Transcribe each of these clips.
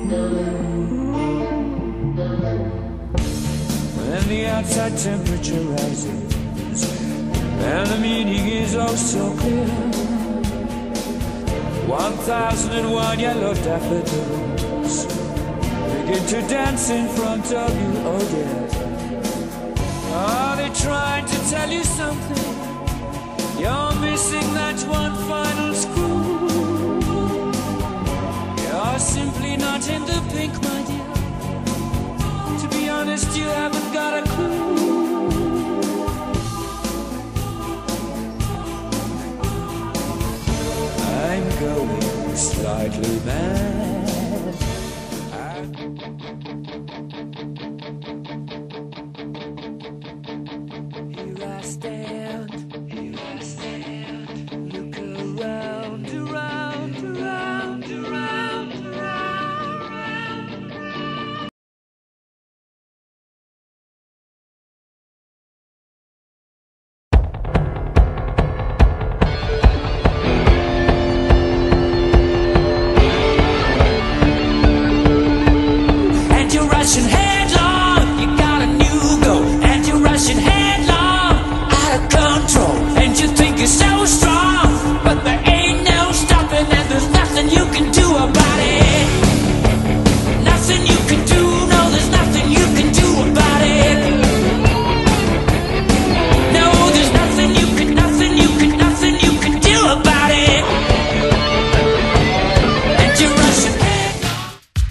When the outside temperature rises and the meaning is oh so clear, 1001 yellow daffodils begin to dance in front of you, oh dear. Are they trying to tell you something? You're missing that one final screw. You're simply not in the pink, my dear. To be honest, you haven't got a clue. I'm going slightly mad. Here I stand, look around, around, around, around, around. And you're rushing headlong, you got a new goal. And you're rushing headlong, out of control. And you think you're so strong, but there ain't no stopping. And there's nothing you can do about it. Nothing you can do, no, there's nothing you can do about it. No, there's nothing you can, nothing you can, nothing you can do about it. And you're rushing headlong.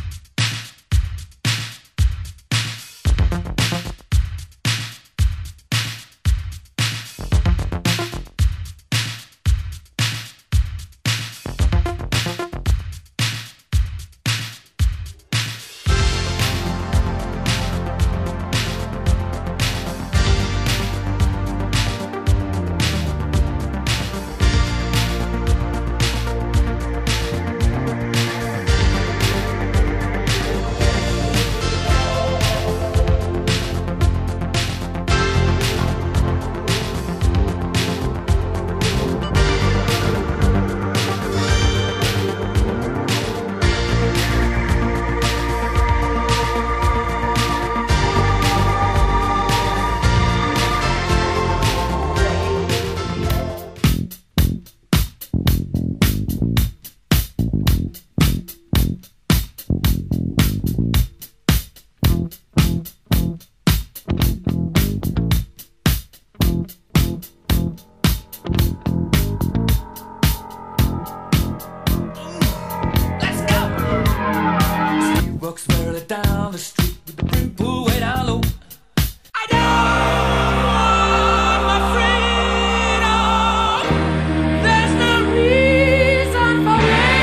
Let's go! She walks further down the street with the brim pulled way down low. I don't, my freedom. There's no reason for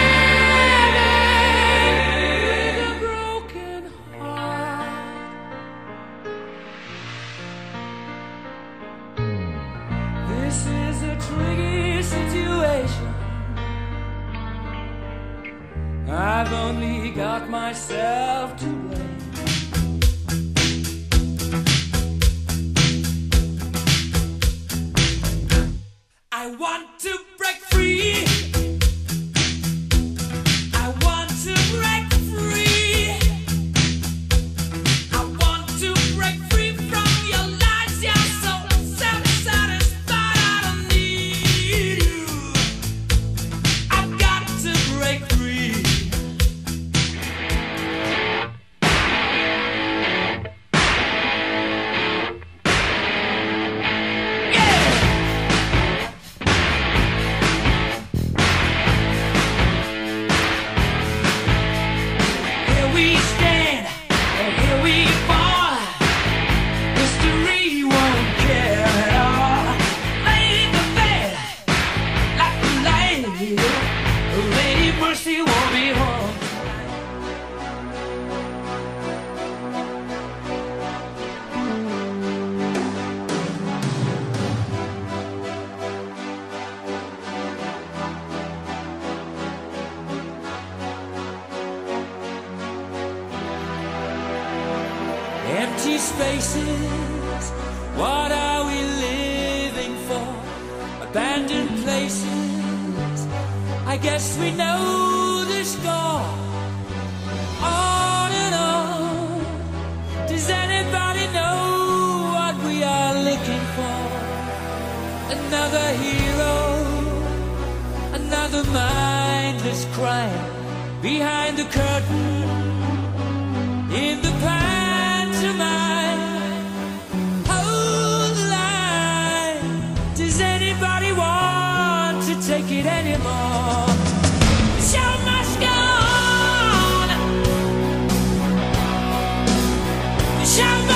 living with a broken heart. This is a tricky situation. I've only got myself to blame. I want to break free. I want to break free. I want to break free from your lies. You're so self-satisfied. I don't need you. I've got to break free. Here we stand, and here we fall. History won't care at all. Lay the bed like a lady. Lady Mercy won't be home. Empty spaces, what are we living for? Abandoned places, I guess we know the score. Oh, the mindless crying behind the curtain in the pantomime. Hold the line. Does anybody want to take it anymore? The show must go on. The show must